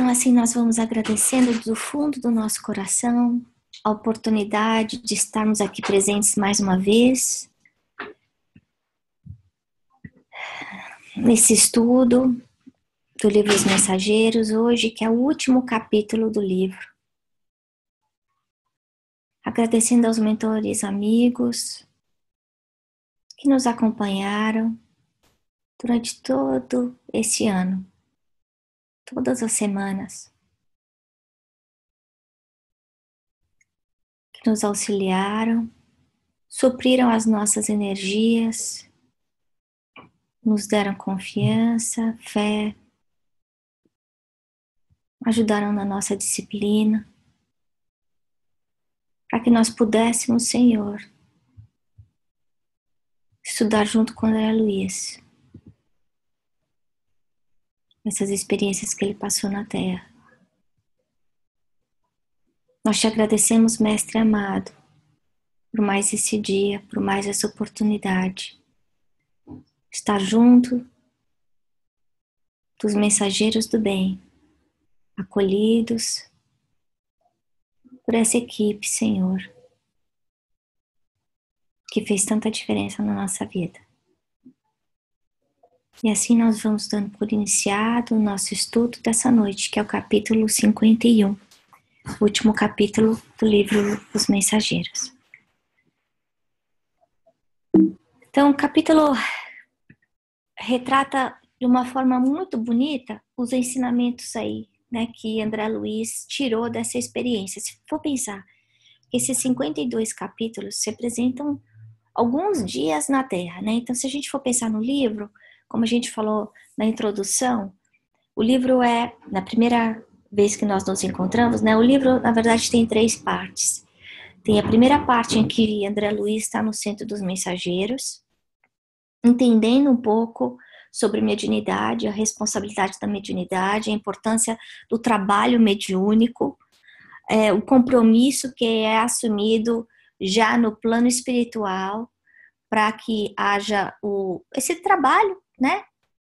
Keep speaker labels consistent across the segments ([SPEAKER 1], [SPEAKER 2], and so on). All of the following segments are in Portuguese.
[SPEAKER 1] Então, assim, nós vamos agradecendo do fundo do nosso coração a oportunidade de estarmos aqui presentes mais uma vez, nesse estudo do livro Os Mensageiros, hoje, que é o último capítulo do livro. Agradecendo aos mentores amigos que nos acompanharam durante todo esse ano, todas as semanas, que nos auxiliaram, supriram as nossas energias, nos deram confiança, fé, ajudaram na nossa disciplina, para que nós pudéssemos, Senhor, estudar junto com André Luiz essas experiências que ele passou na Terra. Nós te agradecemos, Mestre amado, por mais esse dia, por mais essa oportunidade de estar junto dos mensageiros do bem, acolhidos por essa equipe, Senhor, que fez tanta diferença na nossa vida. E assim nós vamos dando por iniciado o nosso estudo dessa noite, que é o capítulo 51, o último capítulo do livro Os Mensageiros. Então, o capítulo retrata de uma forma muito bonita os ensinamentos aí, né, que André Luiz tirou dessa experiência. Se for pensar, esses 52 capítulos representam alguns dias na Terra, né? Então, se a gente for pensar no livro, como a gente falou na introdução, o livro é, na primeira vez que nós nos encontramos, né? O livro, na verdade, tem 3 partes. Tem a primeira parte em que André Luiz está no centro dos mensageiros, entendendo um pouco sobre mediunidade, a responsabilidade da mediunidade, a importância do trabalho mediúnico, o compromisso que é assumido já no plano espiritual para que haja esse trabalho, né,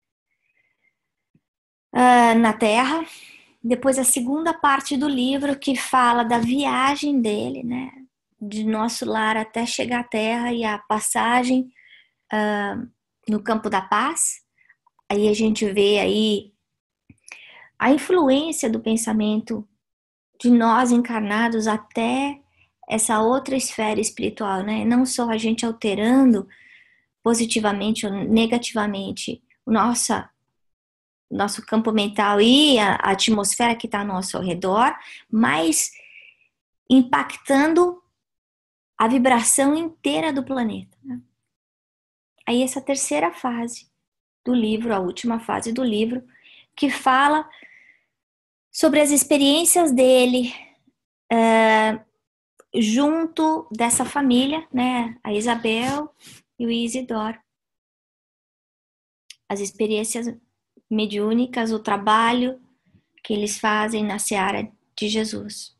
[SPEAKER 1] na Terra. Depois a segunda parte do livro que fala da viagem dele, né, de nosso lar até chegar à Terra e a passagem no campo da paz. Aí a gente vê aí a influência do pensamento de nós encarnados até essa outra esfera espiritual, né? Não só a gente alterando positivamente ou negativamente o nosso campo mental e a atmosfera que está ao nosso redor, mas impactando a vibração inteira do planeta, né? Aí essa terceira fase do livro, a última fase do livro, que fala sobre as experiências dele junto dessa família, né, a Isabel e o Isidoro. As experiências mediúnicas, o trabalho que eles fazem na seara de Jesus.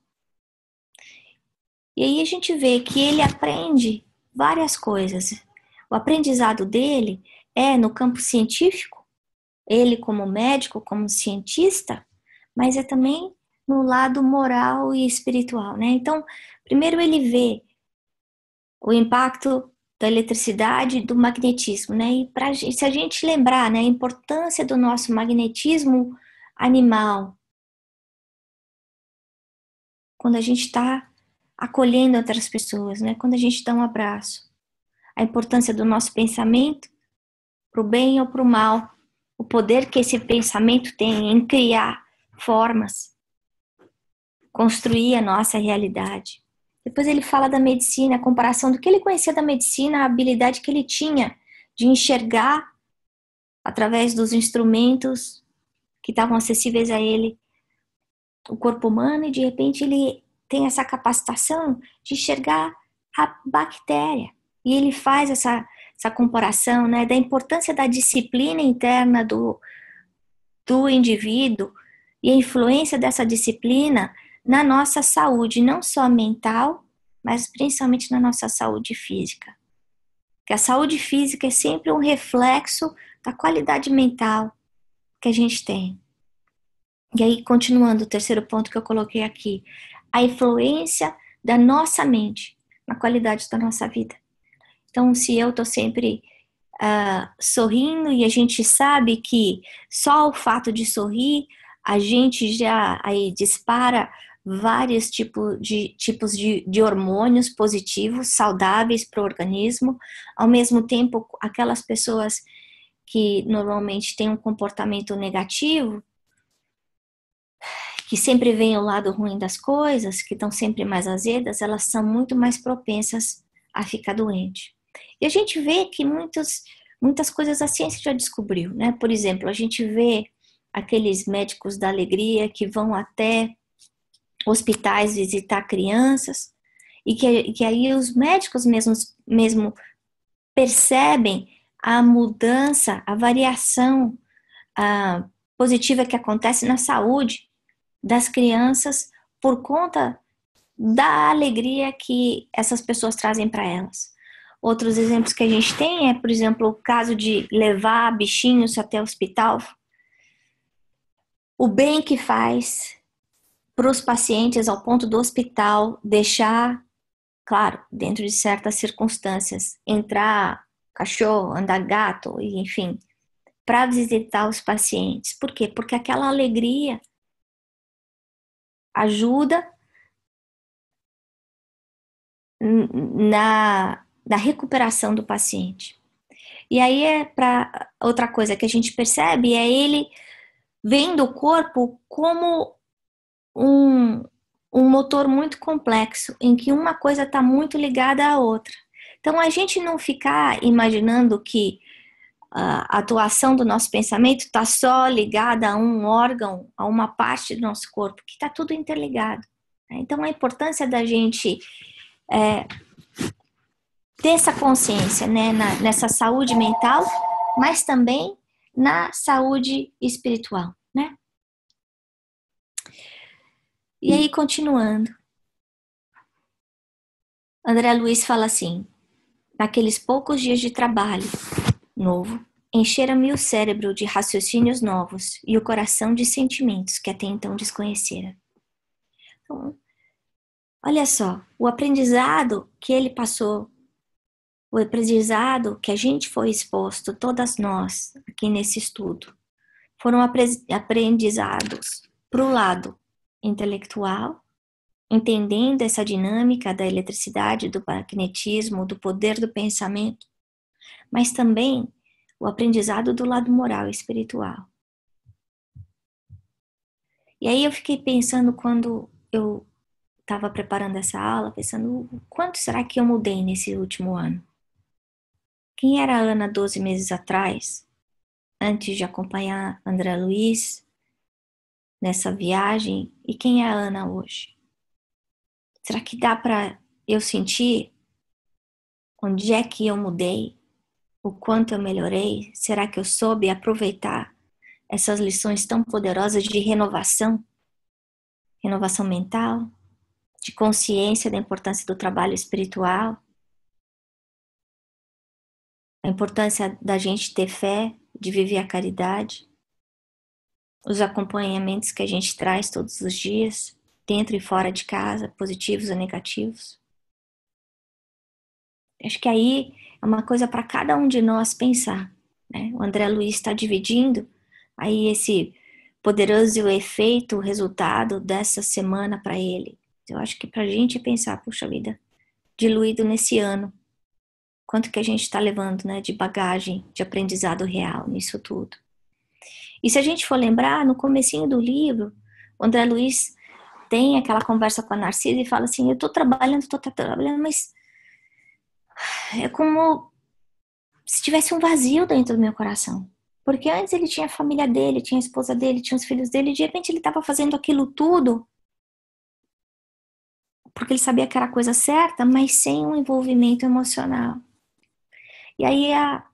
[SPEAKER 1] E aí a gente vê que ele aprende várias coisas. O aprendizado dele é no campo científico, ele como médico, como cientista, mas é também no lado moral e espiritual, né? Então, primeiro ele vê o impacto da eletricidade e do magnetismo, né? E se a gente lembrar, né, a importância do nosso magnetismo animal, quando a gente está acolhendo outras pessoas, né? Quando a gente dá um abraço, a importância do nosso pensamento para o bem ou para o mal, o poder que esse pensamento tem em criar formas, construir a nossa realidade. Depois ele fala da medicina, a comparação do que ele conhecia da medicina, a habilidade que ele tinha de enxergar através dos instrumentos que estavam acessíveis a ele, o corpo humano, e de repente ele tem essa capacitação de enxergar a bactéria. E ele faz essa comparação, né, da importância da disciplina interna do indivíduo e a influência dessa disciplina na nossa saúde, não só mental, mas principalmente na nossa saúde física. Porque a saúde física é sempre um reflexo da qualidade mental que a gente tem. E aí, continuando, o terceiro ponto que eu coloquei aqui, a influência da nossa mente na qualidade da nossa vida. Então, se eu estou sempre sorrindo e a gente sabe que só o fato de sorrir, a gente já aí dispara vários tipos de hormônios positivos, saudáveis para o organismo. Ao mesmo tempo, aquelas pessoas que normalmente têm um comportamento negativo, que sempre veem o lado ruim das coisas, que estão sempre mais azedas, elas são muito mais propensas a ficar doente. E a gente vê que muitas coisas a ciência já descobriu, né? Por exemplo, a gente vê aqueles médicos da alegria que vão até hospitais visitar crianças e que aí os médicos mesmo percebem a mudança, a variação positiva que acontece na saúde das crianças por conta da alegria que essas pessoas trazem para elas. Outros exemplos que a gente tem é, por exemplo, o caso de levar bichinhos até o hospital. O bem que faz para os pacientes ao ponto do hospital deixar, claro, dentro de certas circunstâncias, entrar cachorro, andar gato, enfim, para visitar os pacientes. Por quê? Porque aquela alegria ajuda na recuperação do paciente. E aí para outra coisa que a gente percebe é ele vendo o corpo como um, um motor muito complexo, em que uma coisa está muito ligada à outra. Então a gente não ficar imaginando que a atuação do nosso pensamento está só ligada a um órgão, a uma parte do nosso corpo, que está tudo interligado. Então a importância da gente ter essa consciência, né, nessa saúde mental, mas também na saúde espiritual, né? E aí, continuando, André Luiz fala assim: naqueles poucos dias de trabalho novo, encheram-me o cérebro de raciocínios novos e o coração de sentimentos que até então desconhecera. Então, olha só, o aprendizado que ele passou, o aprendizado que a gente foi exposto, todas nós, aqui nesse estudo, foram aprendizados para o lado intelectual, entendendo essa dinâmica da eletricidade, do magnetismo, do poder do pensamento, mas também o aprendizado do lado moral e espiritual. E aí eu fiquei pensando quando eu estava preparando essa aula, pensando, o quanto será que eu mudei nesse último ano? Quem era a Ana 12 meses atrás, antes de acompanhar André Luiz nessa viagem, e quem é a Ana hoje? Será que dá para eu sentir onde é que eu mudei? O quanto eu melhorei? Será que eu soube aproveitar essas lições tão poderosas de renovação? Renovação mental, de consciência da importância do trabalho espiritual, a importância da gente ter fé, de viver a caridade, os acompanhamentos que a gente traz todos os dias, dentro e fora de casa, positivos ou negativos. Acho que aí é uma coisa para cada um de nós pensar, né? O André Luiz está dividindo aí esse poderoso efeito, o resultado dessa semana para ele. Eu acho que para a gente pensar, puxa vida, diluído nesse ano, quanto que a gente está levando, né, de bagagem, de aprendizado real nisso tudo. E se a gente for lembrar, no comecinho do livro, o André Luiz tem aquela conversa com a Narcisa e fala assim, eu estou trabalhando, mas é como se tivesse um vazio dentro do meu coração. Porque antes ele tinha a família dele, tinha a esposa dele, tinha os filhos dele, e de repente ele estava fazendo aquilo tudo porque ele sabia que era a coisa certa, mas sem um envolvimento emocional. E aí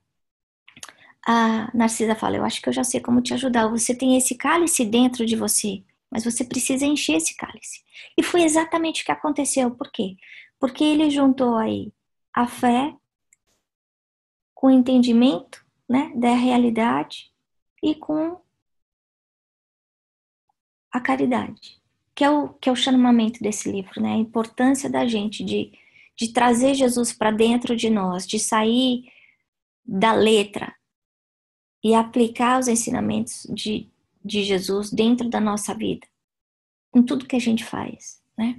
[SPEAKER 1] a Narcisa fala, eu acho que eu já sei como te ajudar. Você tem esse cálice dentro de você, mas você precisa encher esse cálice. E foi exatamente o que aconteceu. Por quê? Porque ele juntou aí a fé com o entendimento, né, da realidade e com a caridade, que é o chamamento desse livro, né? A importância da gente de trazer Jesus para dentro de nós, de sair da letra e aplicar os ensinamentos de Jesus dentro da nossa vida, em tudo que a gente faz, né?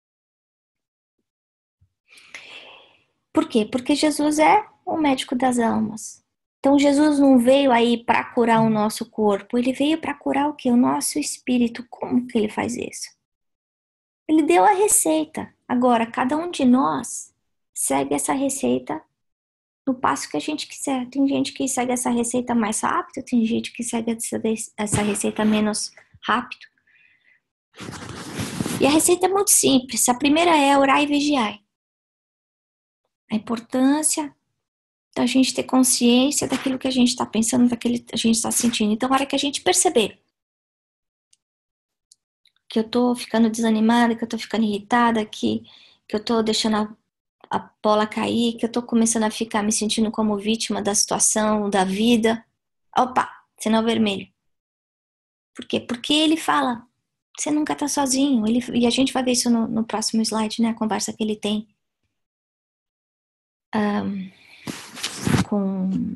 [SPEAKER 1] Por quê? Porque Jesus é o médico das almas. Então Jesus não veio aí para curar o nosso corpo, ele veio para curar o quê? O nosso espírito. Como que ele faz isso? Ele deu a receita. Agora, cada um de nós segue essa receita no passo que a gente quiser. Tem gente que segue essa receita mais rápido, tem gente que segue essa receita menos rápido. E a receita é muito simples. A primeira é orar e vigiar. A importância da gente ter consciência daquilo que a gente está pensando, daquilo que a gente está sentindo. Então, a hora que a gente perceber que eu tô ficando desanimada, que eu tô ficando irritada, que eu tô deixando a bola cair, que eu tô começando a ficar me sentindo como vítima da situação, da vida. Opa, sinal vermelho. Por quê? Porque ele fala, você nunca tá sozinho. E a gente vai ver isso no próximo slide, né? A conversa que ele tem com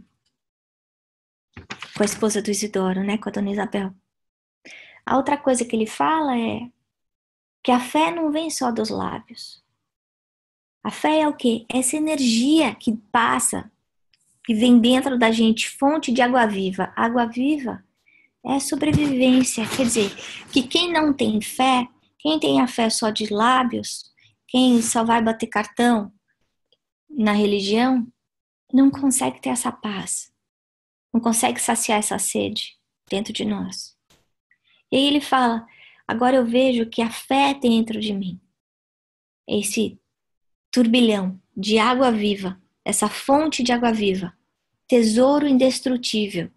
[SPEAKER 1] a esposa do Isidoro, né? Com a dona Isabel. A outra coisa que ele fala é que a fé não vem só dos lábios. A fé é o quê? Essa energia que passa, que vem dentro da gente, fonte de água viva. Água viva é sobrevivência. Quer dizer, que quem não tem fé, quem tem a fé só de lábios, quem só vai bater cartão na religião, não consegue ter essa paz. Não consegue saciar essa sede dentro de nós. E aí ele fala, agora eu vejo que a fé dentro de mim, esse turbilhão de água viva, essa fonte de água viva, tesouro indestrutível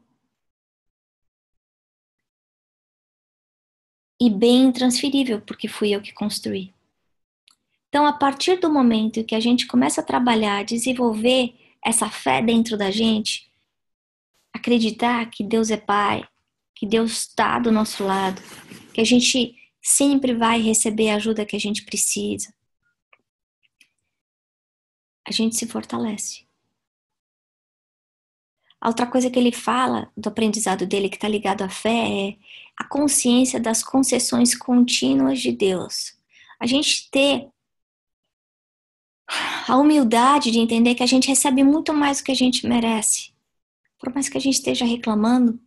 [SPEAKER 1] e bem intransferível, porque fui eu que construí. Então, a partir do momento que a gente começa a trabalhar, desenvolver essa fé dentro da gente, acreditar que Deus é Pai, que Deus está do nosso lado, que a gente sempre vai receber a ajuda que a gente precisa, a gente se fortalece. A outra coisa que ele fala do aprendizado dele que está ligado à fé é a consciência das concessões contínuas de Deus. A gente ter a humildade de entender que a gente recebe muito mais do que a gente merece. Por mais que a gente esteja reclamando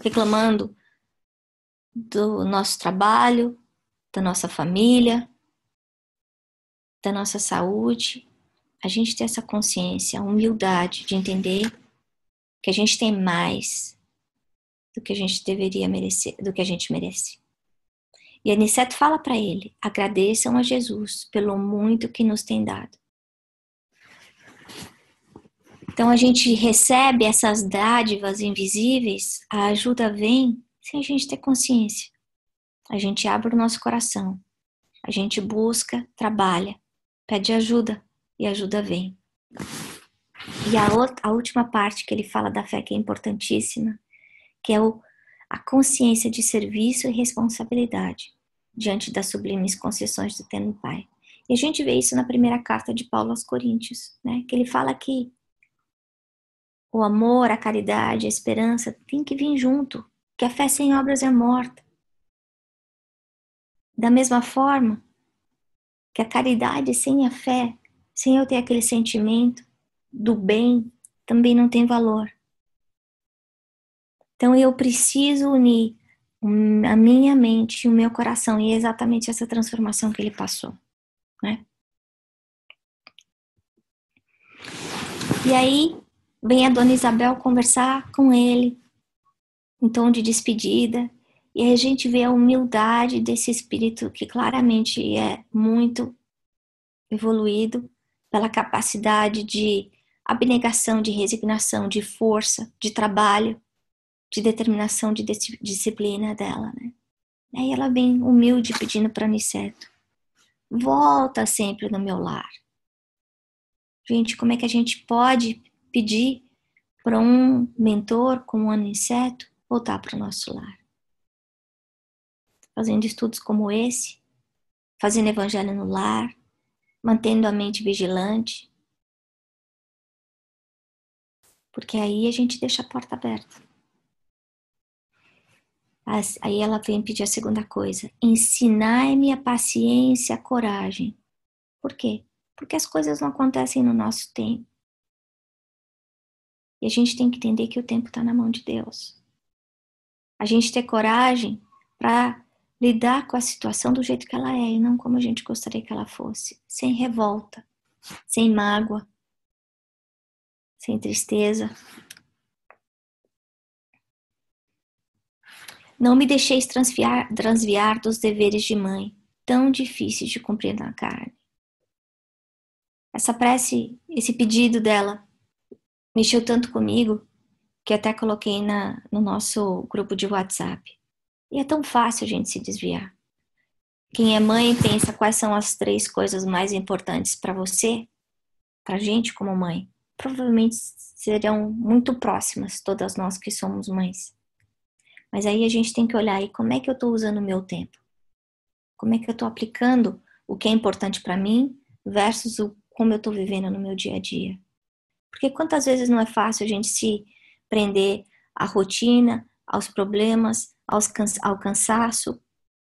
[SPEAKER 1] do nosso trabalho, da nossa família, da nossa saúde, a gente ter essa consciência, a humildade de entender que a gente tem mais do que a gente deveria merecer, do que a gente merece. E Aniceto fala para ele, agradeçam a Jesus pelo muito que nos tem dado. Então a gente recebe essas dádivas invisíveis, a ajuda vem sem a gente ter consciência. A gente abre o nosso coração, a gente busca, trabalha, pede ajuda e a ajuda vem. E a última parte que ele fala da fé que é importantíssima, que é a consciência de serviço e responsabilidade diante das sublimes concessões do Eterno Pai. E a gente vê isso na primeira carta de Paulo aos Coríntios, né? Que ele fala que o amor, a caridade, a esperança tem que vir junto, que a fé sem obras é morta. Da mesma forma que a caridade sem a fé, sem eu ter aquele sentimento do bem, também não tem valor. Então eu preciso unir a minha mente e o meu coração, e é exatamente essa transformação que ele passou, né? E aí vem a dona Isabel conversar com ele em tom de despedida, e aí a gente vê a humildade desse espírito que claramente é muito evoluído pela capacidade de abnegação, de resignação, de força, de trabalho, de determinação, de disciplina dela, né? Aí ela vem humilde pedindo para Aniceto, volta sempre no meu lar. Gente, como é que a gente pode pedir para um mentor como o Aniceto voltar para o nosso lar? fazendo estudos como esse, fazendo evangelho no lar, mantendo a mente vigilante, porque aí a gente deixa a porta aberta. Aí ela vem pedir a segunda coisa: ensinai-me a paciência, a coragem. Por quê? Porque as coisas não acontecem no nosso tempo. E a gente tem que entender que o tempo está na mão de Deus. A gente ter coragem para lidar com a situação do jeito que ela é e não como a gente gostaria que ela fosse. Sem revolta, sem mágoa, sem tristeza. Não me deixeis transviar dos deveres de mãe, tão difíceis de cumprir na carne. Essa prece, esse pedido dela, mexeu tanto comigo que até coloquei no nosso grupo de WhatsApp. E é tão fácil a gente se desviar. Quem é mãe pensa quais são as 3 coisas mais importantes para você, para a gente como mãe. Provavelmente serão muito próximas, todas nós que somos mães. Mas aí a gente tem que olhar aí como é que eu estou usando o meu tempo. Como é que eu estou aplicando o que é importante para mim versus como eu estou vivendo no meu dia a dia. Porque quantas vezes não é fácil a gente se prender à rotina, aos problemas, ao cansaço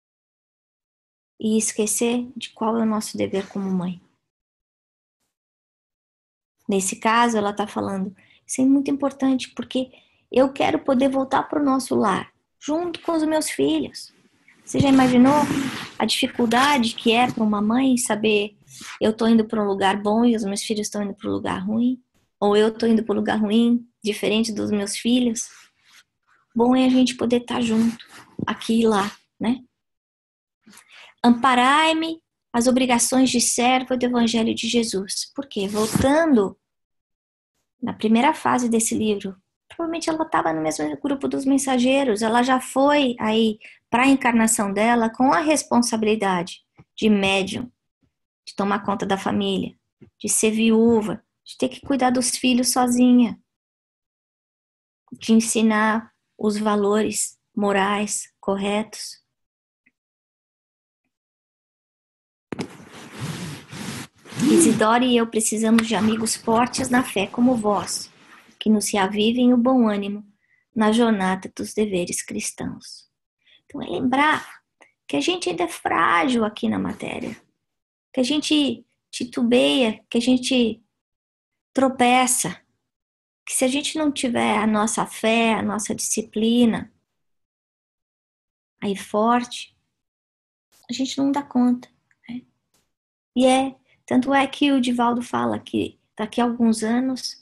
[SPEAKER 1] e esquecer de qual é o nosso dever como mãe. Nesse caso, ela está falando, isso é muito importante porque eu quero poder voltar para o nosso lar, junto com os meus filhos. Você já imaginou a dificuldade que é para uma mãe saber eu estou indo para um lugar bom e os meus filhos estão indo para um lugar ruim? Ou eu estou indo para um lugar ruim, diferente dos meus filhos? Bom é a gente poder estar junto, aqui e lá, né? Amparai-me as obrigações de servo do Evangelho de Jesus. Por quê? Voltando na primeira fase desse livro, provavelmente ela estava no mesmo grupo dos mensageiros, ela já foi aí para a encarnação dela com a responsabilidade de médium, de tomar conta da família, de ser viúva, de ter que cuidar dos filhos sozinha, de ensinar os valores morais corretos. Isidore e eu precisamos de amigos fortes na fé como vós, que nos reavivem o bom ânimo na jornada dos deveres cristãos. Então é lembrar que a gente ainda é frágil aqui na matéria, que a gente titubeia, que a gente tropeça, que se a gente não tiver a nossa fé, a nossa disciplina aí forte, a gente não dá conta, né? E tanto é que o Divaldo fala que daqui a alguns anos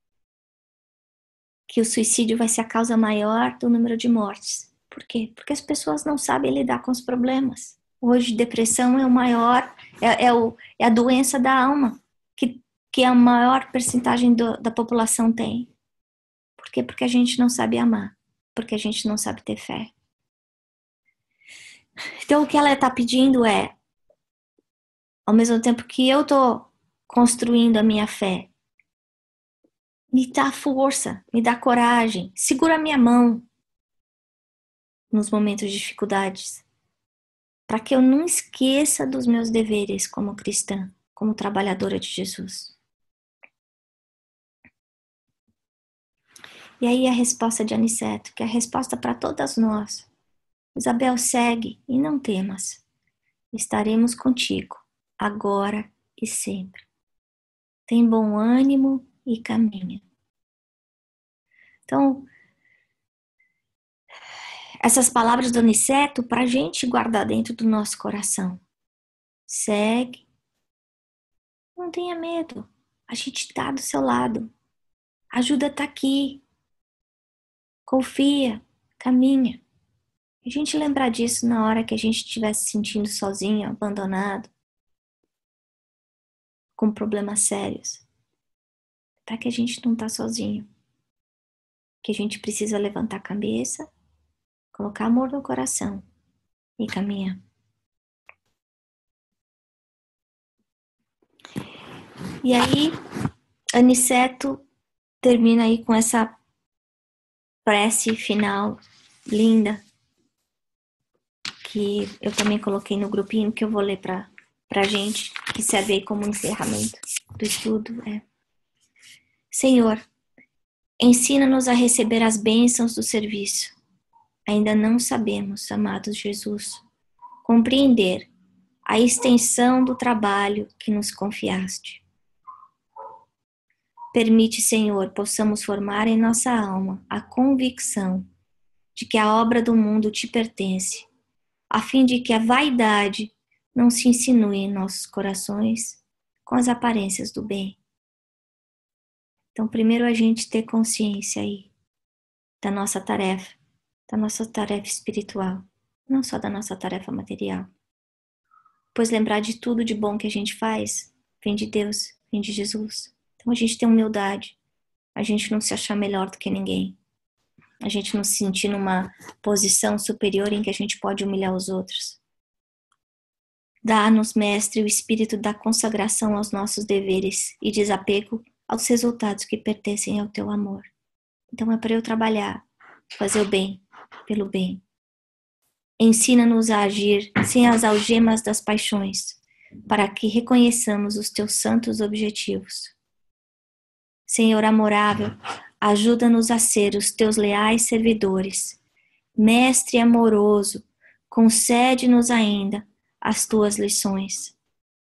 [SPEAKER 1] que o suicídio vai ser a causa maior do número de mortes. Por quê? Porque as pessoas não sabem lidar com os problemas. Hoje, depressão é o maior, é a doença da alma, que a maior percentagem da população tem. Por quê? Porque a gente não sabe amar, porque a gente não sabe ter fé. Então, o que ela está pedindo é, ao mesmo tempo que eu estou construindo a minha fé, me dá força, me dá coragem, segura a minha mão nos momentos de dificuldades, para que eu não esqueça dos meus deveres como cristã, como trabalhadora de Jesus. E aí a resposta de Aniceto, que é a resposta para todas nós. Isabel, segue e não temas. Estaremos contigo, agora e sempre. Tem bom ânimo e caminha. Então, essas palavras do Aniceto para a gente guardar dentro do nosso coração. Segue, não tenha medo, a gente está do seu lado, a ajuda está aqui, confia, caminha. A gente lembrar disso na hora que a gente estiver se sentindo sozinho, abandonado, com problemas sérios, para que a gente não está sozinho, que a gente precisa levantar a cabeça, colocar amor no coração e caminhar. E aí, Aniceto termina aí com essa prece final linda, que eu também coloquei no grupinho, que eu vou ler pra gente, que serve aí como encerramento do estudo. Senhor, ensina-nos a receber as bênçãos do serviço. Ainda não sabemos, amado Jesus, compreender a extensão do trabalho que nos confiaste. Permite, Senhor, possamos formar em nossa alma a convicção de que a obra do mundo te pertence, a fim de que a vaidade não se insinue em nossos corações com as aparências do bem. Então, primeiro a gente ter consciência aí da nossa tarefa espiritual, não só da nossa tarefa material. Pois lembrar de tudo de bom que a gente faz vem de Deus, vem de Jesus. Então a gente tem humildade, a gente não se achar melhor do que ninguém, a gente não se sentir numa posição superior em que a gente pode humilhar os outros. Dá-nos, Mestre, o espírito da consagração aos nossos deveres e desapego aos resultados que pertencem ao teu amor. Então é para eu trabalhar, fazer o bem, pelo bem. Ensina-nos a agir sem as algemas das paixões, para que reconheçamos os teus santos objetivos. Senhor amorável, ajuda-nos a ser os teus leais servidores. Mestre amoroso, concede-nos ainda as tuas lições.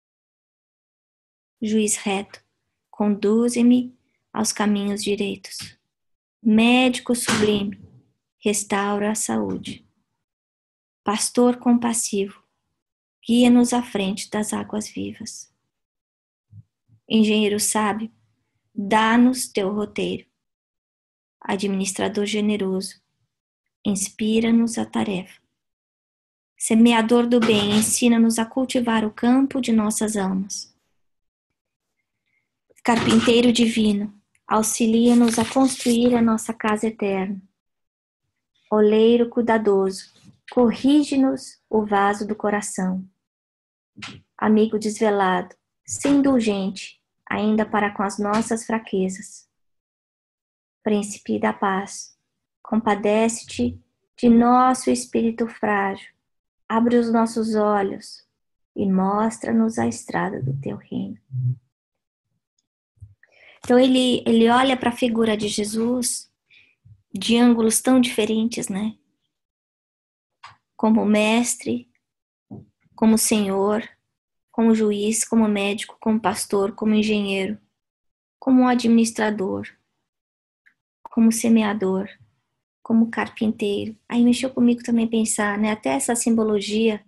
[SPEAKER 1] Juiz reto, conduze-me aos caminhos direitos. Médico sublime, restaura a saúde. Pastor compassivo, guia-nos à frente das águas vivas. Engenheiro sábio, dá-nos teu roteiro. Administrador generoso, inspira-nos a tarefa. Semeador do bem, ensina-nos a cultivar o campo de nossas almas. Carpinteiro divino, auxilia-nos a construir a nossa casa eterna. Oleiro cuidadoso, corrige-nos o vaso do coração. Amigo desvelado, se indulgente, ainda para com as nossas fraquezas. Príncipe da paz, compadece-te de nosso espírito frágil, abre os nossos olhos e mostra-nos a estrada do teu reino. Então ele olha para a figura de Jesus de ângulos tão diferentes, né? Como mestre, como senhor, como juiz, como médico, como pastor, como engenheiro, como administrador, como semeador, como carpinteiro. Aí mexeu comigo também pensar, né? Até essa simbologia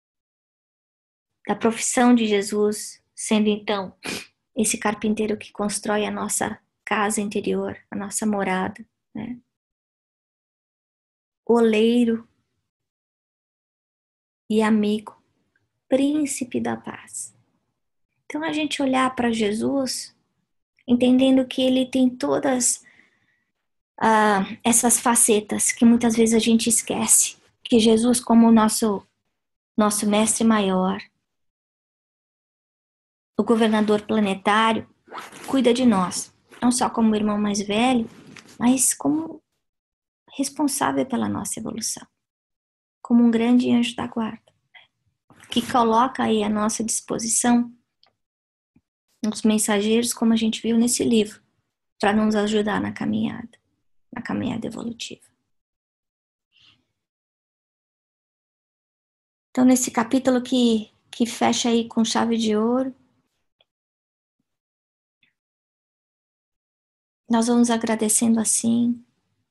[SPEAKER 1] da profissão de Jesus, sendo então esse carpinteiro que constrói a nossa casa interior, a nossa morada, né? Oleiro e amigo, príncipe da paz. Então a gente olhar para Jesus, entendendo que ele tem todas essas facetas que muitas vezes a gente esquece, que Jesus, como o nosso mestre maior, o governador planetário, cuida de nós, não só como irmão mais velho, mas como responsável pela nossa evolução, como um grande anjo da guarda, que coloca aí à nossa disposição os mensageiros, como a gente viu nesse livro, para nos ajudar na caminhada evolutiva. Então, nesse capítulo que fecha aí com chave de ouro, nós vamos agradecendo assim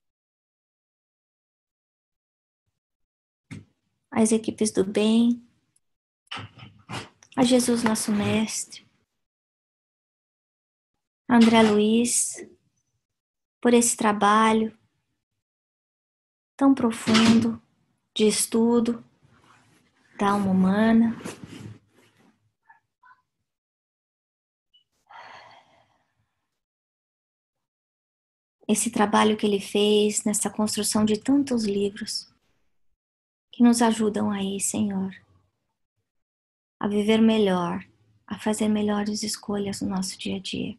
[SPEAKER 1] às equipes do bem, a Jesus nosso mestre, a André Luiz, por esse trabalho tão profundo de estudo da alma humana. Esse trabalho que ele fez nessa construção de tantos livros que nos ajudam aí, Senhor, a viver melhor, a fazer melhores escolhas no nosso dia a dia.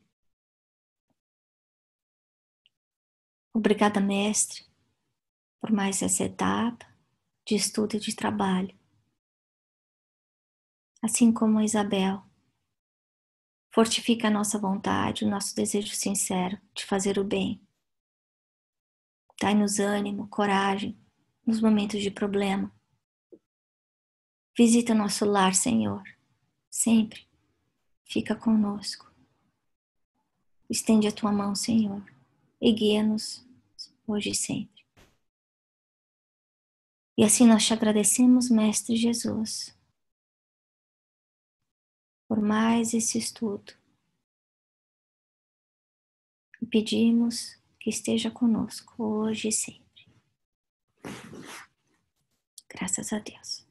[SPEAKER 1] Obrigada, Mestre, por mais essa etapa. de estudo e de trabalho. Assim como a Isabel, fortifica a nossa vontade, o nosso desejo sincero de fazer o bem. Dai-nos ânimo, coragem nos momentos de problema. Visita o nosso lar, Senhor, sempre. Fica conosco. Estende a tua mão, Senhor, e guia-nos hoje e sempre. E assim nós te agradecemos, Mestre Jesus, por mais esse estudo. E pedimos que esteja conosco hoje e sempre. Graças a Deus.